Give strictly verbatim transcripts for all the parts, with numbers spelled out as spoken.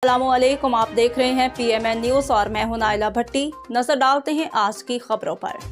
अस्सलामु अलैकुम, आप देख रहे हैं पी एम एन न्यूज और मैं हूं नाइला भट्टी। नजर डालते हैं आज की खबरों पर।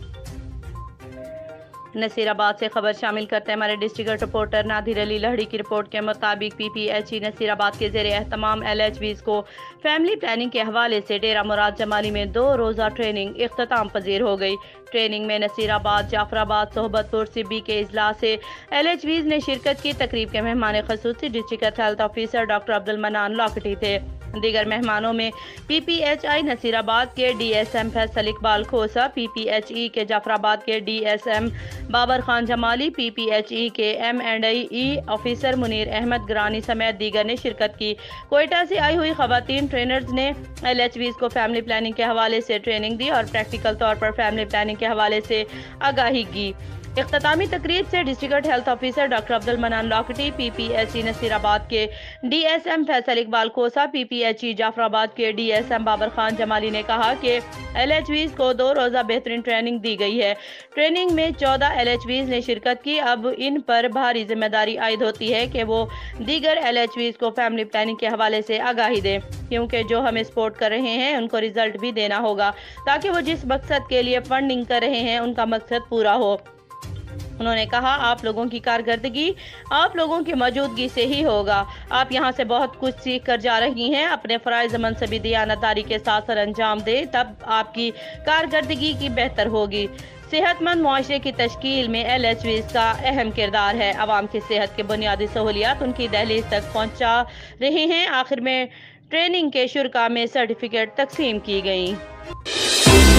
नसीराबाद से खबर शामिल करते हैं हमारे डिस्ट्रिक्ट रिपोर्टर नादिर अली लहड़ी की रिपोर्ट के मुताबिक P P H E Naseerabad के ज़ेरे एहतमाम एल एच बीज़ को फैमिली प्लानिंग के हवाले से डेरा मुराद जमाली में दो रोज़ा ट्रेनिंग इख्तिताम पजीर हो गई। ट्रेनिंग में नसीराबाद, जाफराबाद, सोहबतपुर, सिब्बी के इजला से एल एच बीज़ ने शिरकत की। तकरीब के मेहमान खसूसी district health officer doctor Abdul Manan Lakti थे। दीगर मेहमानों में P P H I Naseerabad के D S M Faisal Iqbal Khosa, P P H E के जाफराबाद के D S M Babar Khan Jamali, P P H E के M and I E officer Munir Ahmed Grani समेत दीगर ने शिरकत की। कोयटा से आई हुई खवातीन ट्रेनर्स ने एल एच बीज़ को फैमिली प्लानिंग के हवाले से ट्रेनिंग दी और प्रैक्टिकल तौर पर फैमिली प्लानिंग के हवाले से आगाही की। इख्तितामी तकरीब से district health officer doctor Abdul Manan Lakti, P P H E Naseerabad के D S M Faisal Iqbal Khosa, P P H E Jafarabad के D S M Babar Khan Jamali ने कहा कि एल एच बीज़ को दो रोज़ा बेहतरीन ट्रेनिंग दी गई है। ट्रेनिंग में चौदह एल एच बीज़ ने शिरकत की। अब इन पर भारी जिम्मेदारी आयद होती है कि वो दीगर एल एच बीज़ को फैमिली प्लानिंग के हवाले से आगाही दें, क्योंकि जो हमें सपोर्ट कर रहे हैं उनको रिजल्ट भी देना होगा ताकि वो जिस मकसद के लिए फंडिंग कर रहे हैं उनका मकसद पूरा हो। उन्होंने कहा, आप लोगों की कारकर्दगी आप लोगों की मौजूदगी से ही होगा। आप यहाँ से बहुत कुछ सीख कर जा रही हैं। अपने फ़राइज़ मनसबी दियानतदारी के साथ सर अंजाम दें, तब आपकी कारकर्दगी की बेहतर होगी। सेहतमंद मुआशरे की तश्कील में एल एच बीज़ का अहम किरदार है। आवाम की सेहत के बुनियादी सहूलियात उनकी दहलीज तक पहुँचा रहे हैं। आखिर में ट्रेनिंग के शुरा में सर्टिफिकेट तकसीम की गई।